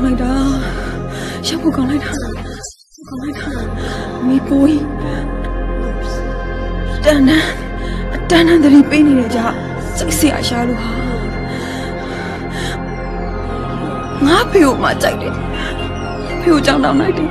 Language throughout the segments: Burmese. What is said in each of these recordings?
လိုက်တာရှောက်ဖို့ကောင်းလိုက်တာမီပူတန်းတရီပေးနေတဲ့ကြစိတ်ဆရာရှာလို့ဟာငါဖေကိုမှကြိုက်တယ်ဖေကိုကြောင်တောင်းလိုက်တယ်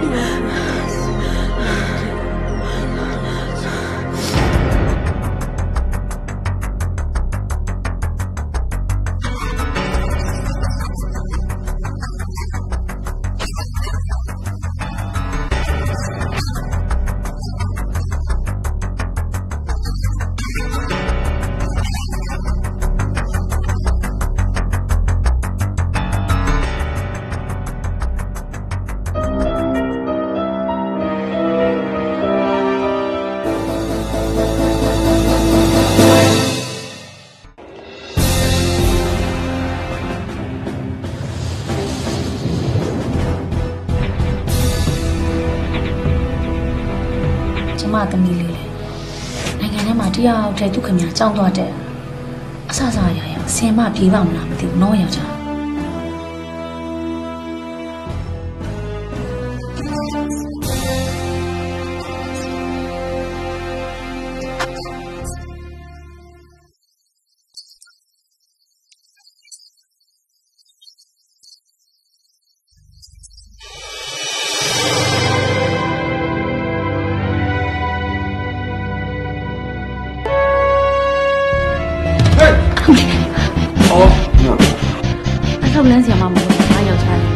မသမီးလေးလေနိုင်ငံထဲမှာတရားတဲ့သူခင်ဗျာကြောင်းသွားတဲ့အဆအရရဆင်မပြေးပါမလားမသိဘူးနော်ယောက်ျားအဲ့တော့လမ်းစီမှာမဟုတ်ဘူးငါယောက်ျား